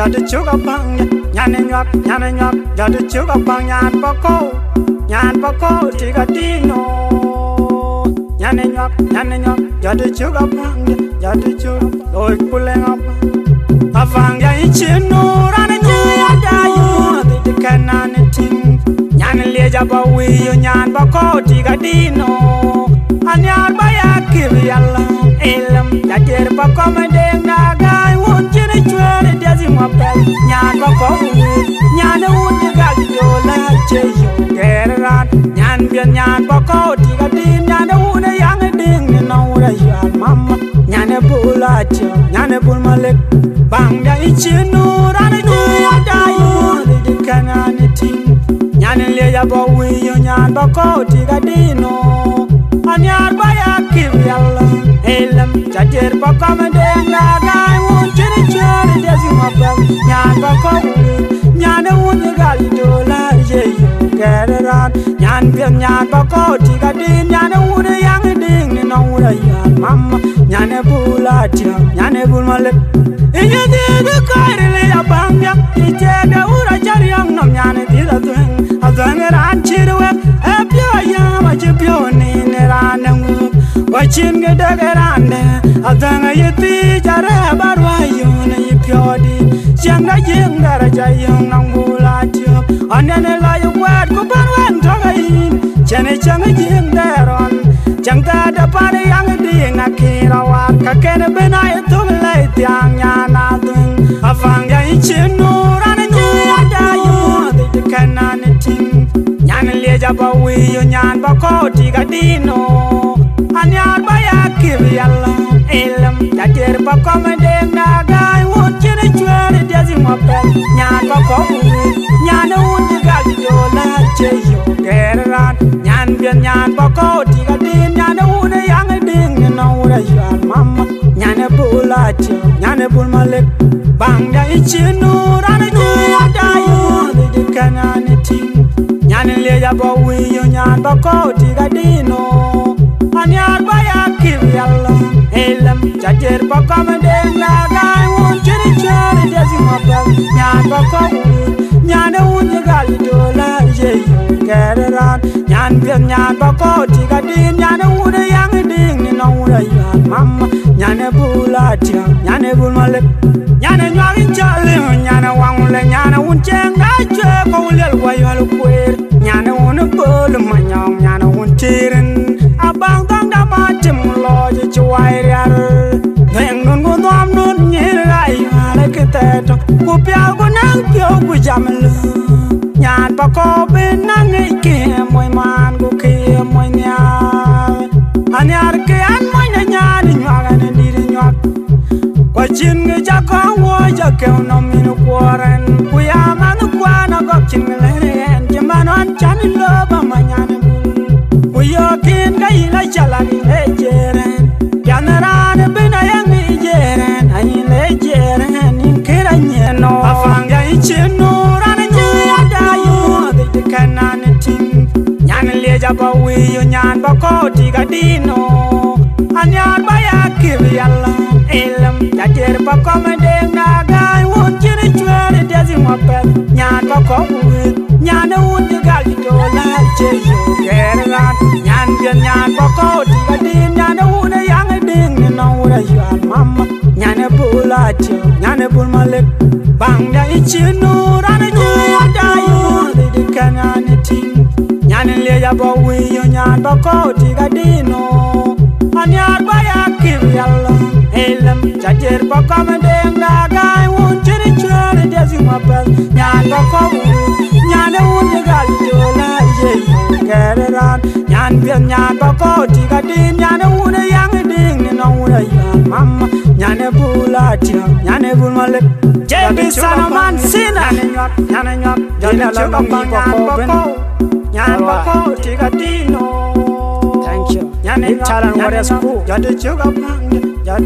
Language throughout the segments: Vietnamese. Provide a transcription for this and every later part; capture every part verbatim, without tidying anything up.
jadi juga bang nyan nyok nyan nyok jadi juga bang nyan poko nyan poko tiga dino nyan nyok nyan nyok jadi juga bang jadi juga loy puleng apa avang ya ichino rana nyaya dayu di kanan ting nyan leja bawi nyan poko tiga dino anyar baya kibiyalla elam jader poko medeng nagai won jene chwere diazi mapel nyan poko nyan won gal dola cheyo geran nyan bien nyan poko tiga din nyan won yang ding no ura yal mama nyan bula che nyan bul malek bang da ichinu ran du dayu di kanani ting nyan le ya bawi nyan poko tiga dino anyar baya kibiyalla elam jader poko medeng nagai won jene chwere diazi mapel nyan poko nyan won gal dola cheyo geran nyan bien nyan poko tiga din nyan won yang ding no ura yal mama nyan bula che nyan bul malek inye de kairele ya bangya ite de ura jariang nam nyan di da Dhueeng Dhueeng ran chirwe ebyo ya ma chipyo ni ne ran ngu wachin ge de rande Dhueeng yiti jare barwa yo ne yipyo di jang da jing dara jayong nang bula tyo anene la yu wat ko ban wan toga in chene chang jing daron jang da da par yang di ngakira wat ka ken bena itu le tiang ya na Dhueeng avang ya ichinu ran nyaya dayu di kanan ting nyan leja bawi nyan poko tiga dino anyar baya kibiyalla elam jader poko medeng nagai won jene chwere diazi mapel nyan poko nyan won gal dola cheyo geran nyan bien nyan poko tiga din nyan won yang ding no ura yal mama nyan bula che nyan bul malek bang da ichinu ran nyaya dayu di kanani ting nyan leja bawi nyan poko tiga dino anyar baya kibiyalla elam jader poko medeng nagai won jene chwere diazi mapel nyan poko nyan won gal dola cheyo geran nyan bien nyan poko tiga din nyan won yang ding no ura yal mama nyan bula che nyan bul malek nyan nyari chale nyan wang le nyan won cheng da che ko lel wayal kwer nyan won bol manyong nyan won tiren abang dang da ma tim lo je chwai rar Dhueeng nun go nom nun nyir gai ale keteto ku pya go nang pyo ku jamlu nyan poko ben nang ke moy man go ke moy nya anyar ke an moy na nyan nyaga ne dir nyak kwa chin ge ja ko wo ja ke no min koren ku ya man kwa na go chin le en je manon chan lo ba ma nyan yo kin ga ila chala ni lejeren yanara bina yang ijeren ani lejeren in kira nyeno afanga ichino ran nyaya dayu de kanan ting nyan leja bawi nyan bako tiga dino anyar baya kibiyalla elam jader bako medeng nagai won jene chwere diazi mapel nyan bako nyan won gal dola cheyo geran nyan bien nyan poko tiga din nyan won yang ding no ura yal mama nyan bula che nyan bul malek bang da ichinu ran nyaya dayu di kanan ting nyan leja bawi nyan poko tiga dino anyar baya kibiyalla elam jader poko medeng nagai won jene chwere diazi mapel nyan poko nyan won gal dola cheyo geran nyan bien nyan poko tiga din nyan won yang ding no ura yal mama nyan bula che nyan bul malek jebi salaman sina nyan nyok nyan juga bang nyan poko nyan poko tiga dino thank you nyan chalan warriors crew jadi juga bang jadi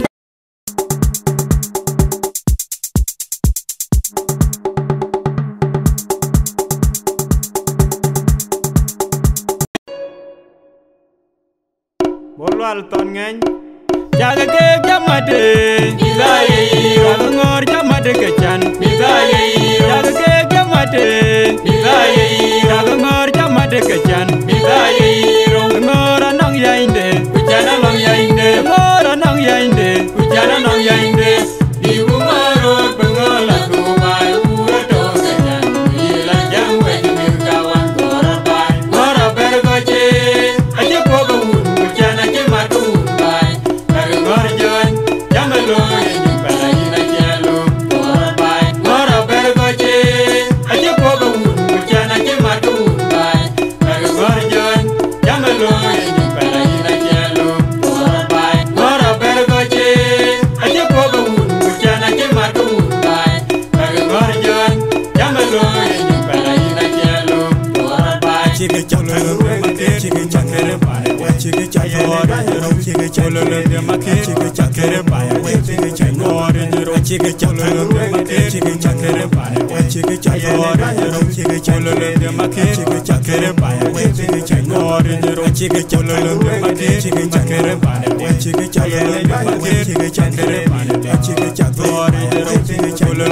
bol wal ton ngeng Jaga ke jamade Bigaye Jaga ngor jamade kechan Bigaye Jaga ke jamade Bigaye Jaga ngor jamade kechan Bigaye Ngor anong yainde Ujana long yainde Ngor anong yainde Ujana long yainde Ibu marot bengola kumai Ura to kechan Ila jang wajib mirkawan Gora bai Gora bergoce Aja boga un Ujana ke matu bai Bagi ngor joan Jamalo Yang pada ina jalo Gora bai Gora bergoce Aja boga un Ujana ke matu bai Bagi ngor joan Jamalo Yang pada ina jalo Gora bai Gora bergoce Aja boga un Ujana ke matu bai Bagi ngor joan Jamalo Yang pada ina jalo Gora bai Chica cholo Chica chakere bai Chica chakore Chica cholo Chica chakere bai Chica chakore Chica cholo Chica chakere bai Chica chakore Chica cholo Chica chakere bai Chica chakore Chica cholo Chica chakere bai Chica chakere Chica chakere bai Chica chakore Chica cholo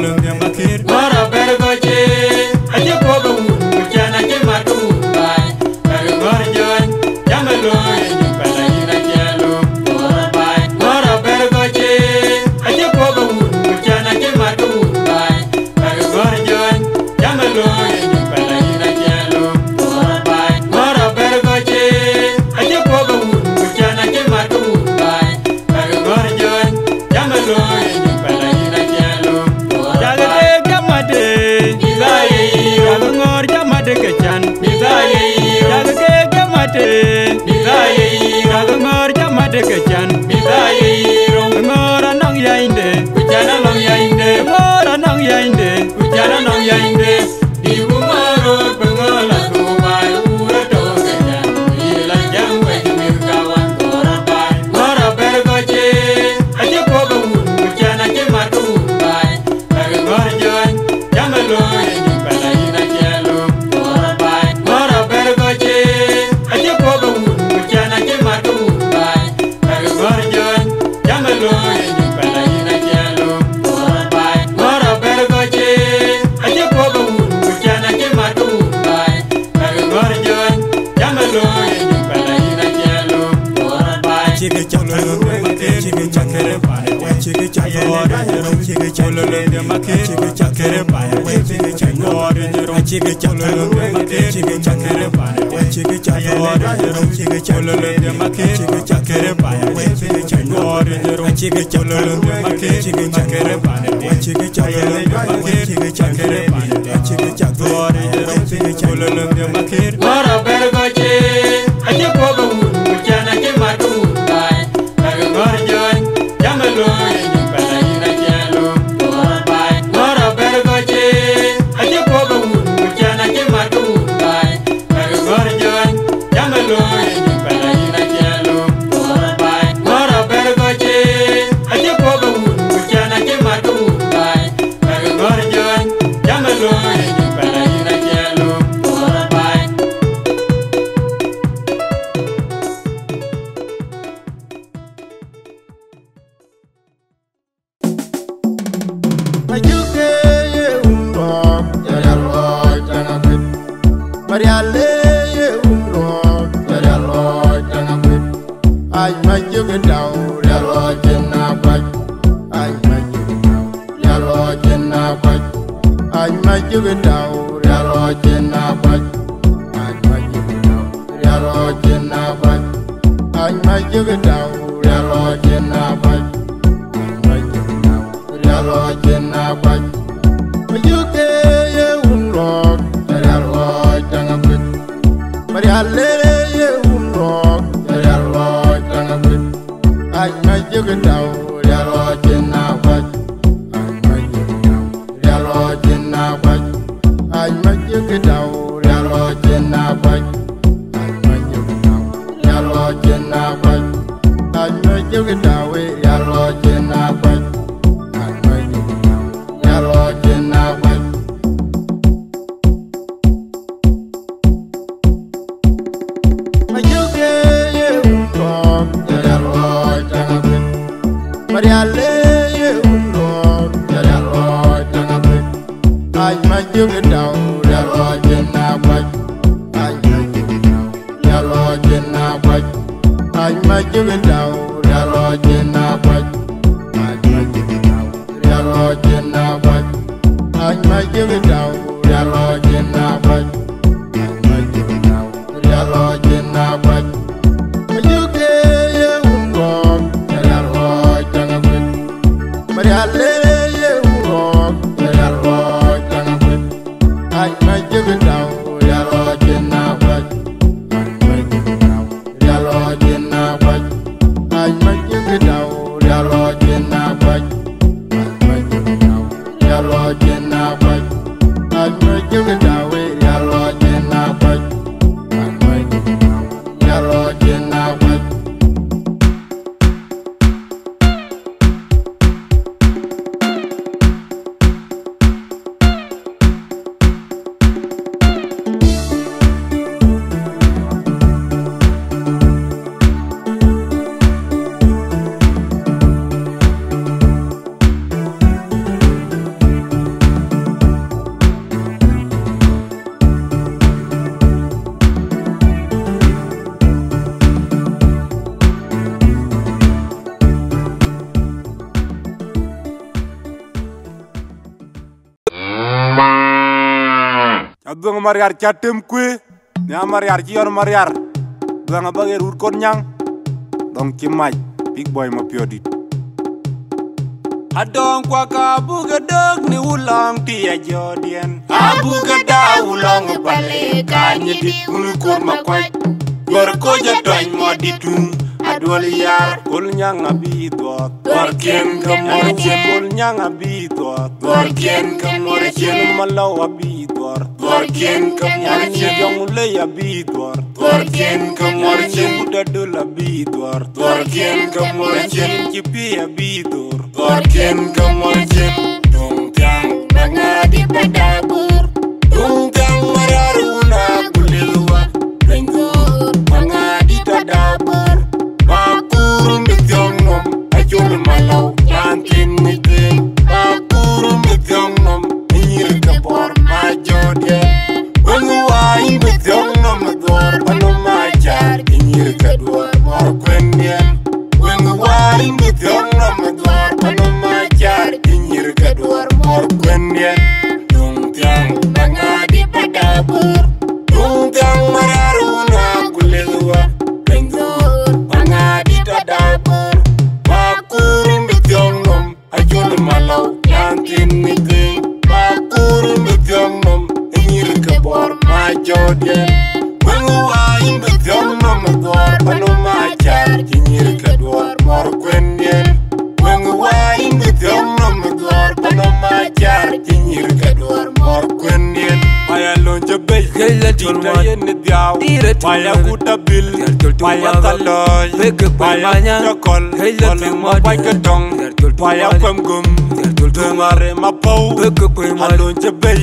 Gora bergoce Aja boga un Ujana ke matu bai Bagi ngor joan Jamalo Yang pada ina jalo Gora bai Gora bergoce Aja boga un Ujana ke matu bai Bagi ngor joan Jamalo Yang pada ina jalo Gora bai Gora bergoce Aja boga un Ujana ke matu bai Bagi ngor joan Jamalo Yang pada ina jalo Jaga ke jamade Bigaye Jaga ngor jamade kechan Bigaye Jaga ke jamade Bigaye Jaga ngor jamade kechan Bigaye Ngor anong yainde Ujana long yainde Ngor anong yainde Ujana long yainde Ibu marot bengola kumai Ura to kechan Ila jang wajib mirkawan Gora bai Gora bergoce Aja boga un Ujana ke matu bai Bagi ngor joan Jamalo Yang pada ina jalo Gora bai Gora bergoce Aja boga un Ujana ke matu bai Bagi ngor joan Jamalo Yang pada ina jalo Gora bai Gora bergoce Aja boga un Ujana ke matu bai Bagi ngor joan Jamalo Yang pada ina jalo Gora bai Chica cholo Chica chakere bai Chica chakore Chica cholo Chica chakere bai Chica chakore Chica cholo Chica chakere bai Chica chakore Chica cholo Chica chakere bai Chica chakore Chica cholo Chica chakere bai Chica chakore Chica chakere bai Chica chakore Chica cholo Gora bergoce Aja boga un Ujana ke matu bai Bagi ngor joan Jamalo Yang pada ina jalo Gora bai Gora bergoce Aja boga un Ujana ke matu bai Bagi ngor joan Jamalo Yang pada ina jalo Gora bai Gora bergoce Aja boga un Ujana ke matu bai Bagi ngor joan Jamalo Yang pada ina jalo Gora bai Majuke ye umro Yaralo Janapit Mariale ye umro Yaralo Janapit Ay majuke daw Yalo Janapit Ay majuke daw Yalo Janapit Ay majuke daw Yalo Janapit Ay majuke daw Yalo Janapit Ay majuke daw Yalo Janapit Yalo Janapit Majuke ye umro Yalo Janapit Mariale ye umro Yalo Janapit Ay majuke daw Yalo Janapit Ay majuke daw Yalo Janapit Ay majuke daw Yalo Janapit Ay majuke daw Yalo Janapit Ay majuke daw Yalo Janapit Yalo Janapit Majuke ye umro Yalo Janapit Mariale ye unro Yal oi tanga bit Ay ma jugi daw Yal oi jena baj Ay ma jugi daw Yal oi jena baj Ay ma jugi daw Yal oi jena baj Ay ma jugi daw Yal oi jena baj Ay ma jugi daw Yal oi jena baj Ay ma jugi daw Yal oi jena baj Ma jugi ye unro Yal oi tanga bit Mariale ye unro Yal oi tanga bit Ay ma jugi daw Yal oi jena baj Ay ma jugi daw Yal oi jena baj Ay ma jugi daw Yal oi jena baj Ay ma jugi daw Yal oi jena baj Ay ma jugi daw Yal oi jena baj Ay ma jugi daw Yal oi jena baj Dhueeng mariar chatem kwe nya mariar chi yor mariar Dhueeng bager ur kon nyang dong chi mach big boy Mapior dit Adong kwa ka buga dog ni ulang ti a jodien Abuga da ulang pale kanyi dit unu kur makwaj Gor ko jatoy moditung Adwal yar kul nyang abi dot Gor kien kamor chen kul nyang abi dot Gor kien kamor chen malaw abi dot Gor kien kamor chen yong le abi dot Gor kien kamor chen budadul abi dot Gor kien kamor chen chipi abi dot Gor kien kamor chen dong tiang mangadi padabur Dong tiang mararuna kulilwa Rengur mangadi tadabur Makurum bityong nom Ajul malaw Yantin nidin Makurum bityong nom Nyirka bor majodye Wengu wain bityong nom Dwar pano majar Nyirka dwar mor kwendien Wengu wain bityong nom Dwar pano majar Nyirka dwar mor kwendien Dung tiang mangadi padabur Dung tiang mararuna kulilwa Rengur mangadi tadabur Makurum bityong nom Ajul malaw Yantin nidin Makurum bityong nom Nyirka bor majodye Wengu wain bityong nom Dwar pano majar Nyirka dwar mor kwendien Wengu wain bityong nom Dwar pano majar Nyirka dwar mor kwendien Maya lonja bay Tita yen diaw Maya kuta bil Maya taloy Maya chokol Koleng mabay katong Maya kwem gum Tungare mapaw Alonja bay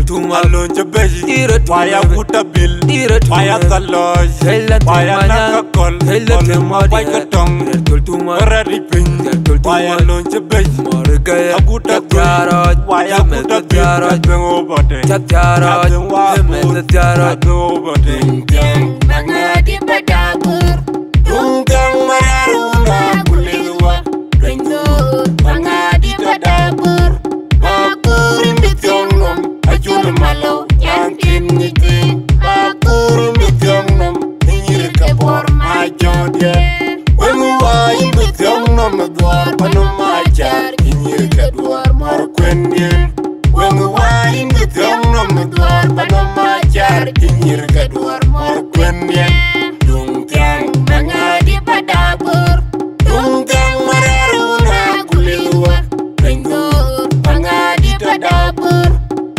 Alonja bay Maya kuta bil Maya taloy Maya nakakol Koleng mabay katong Rari ping Maya lonja bay Akuta bil Maya kuta bil Adweng obate Adweng wabur Adweng obate Dung mangadi padabur Dung mararuna kulilwa Rengur mangadi tadabur Makurum bityong nom Ajul malaw Yantin nidin Makurum bityong nom Nyirka bor majodye Wengu wain bityong nom Dwar pano majar Nyirka dwar mor kwendien Wengu wain bityong nom Dwar pano majar Nyirka dwar mor kwendien Dung tiang mangadi padabur Dung tiang mararuna kulilwa Rengur mangadi tadabur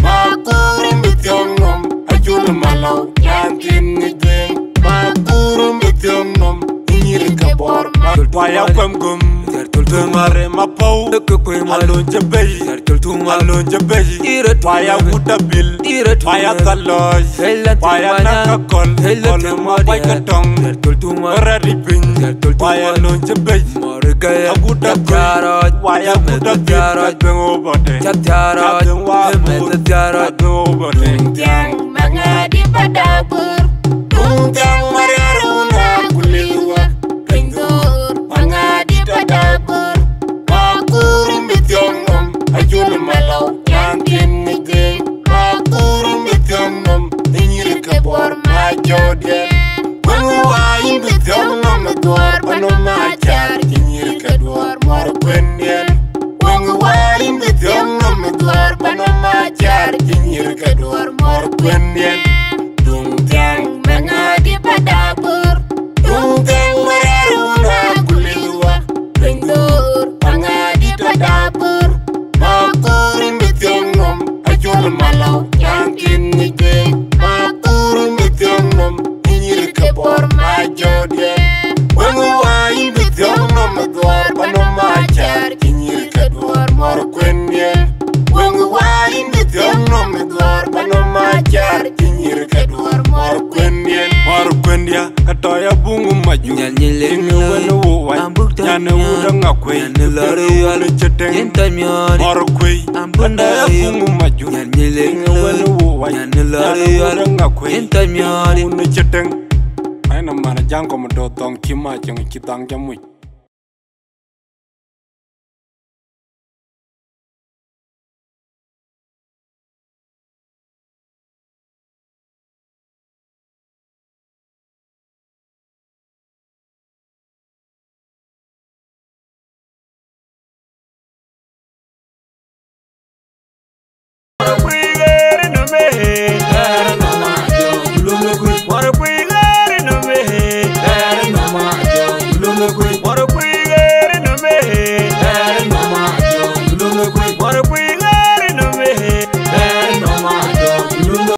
Makurum bityong nom Ajul malaw Yantin nidin Makurum bityong nom Nyirka bor Maya kwem gum Tungare mapaw Alonja bay Alonja bay Maya kuta bil Maya taloy Maya nakakol Koleng mabay katong Rari ping Maya lonja bay Gaya Aguta Tiara Why Aguta Tiara Dungo Bote Tiara Tiara Dungo Yang mangadi pada bur Tunggang mariaruna kuliwa Kendur mangadi pada bur Makurum bityongnom Ajul malau Yankin nige Makurum bityongnom Inyir kebor majode Wanguwain bityongnom Duar panomacar Inyir kedua mor kwendien Wanguwain bityongnom Duar panomacar Inyir kedua mor kwendien Tunggang mangadi pada bur Tunggang mariaruna kuliwa Kendur mangadi pada bur Makurum bityongnom Ajul malau Yankin nige Makurum bityongnom Inyir kebor majode Wanguwain bityongnom Duar panomacar Inyir kedua mor kwendien Wanguwain bityongnom Duar panomacar Inyir kedua mor kwendien Mor kwendia katoya bungu maju Inge wenu uwai Nyane udang akwe Nyane ceteng Mor kwe Katoya bungu maju Inge wenu uwai Nyane udang akwe Nyane ceteng Aina mana jangko medotong kima Jangan kitang jamui What a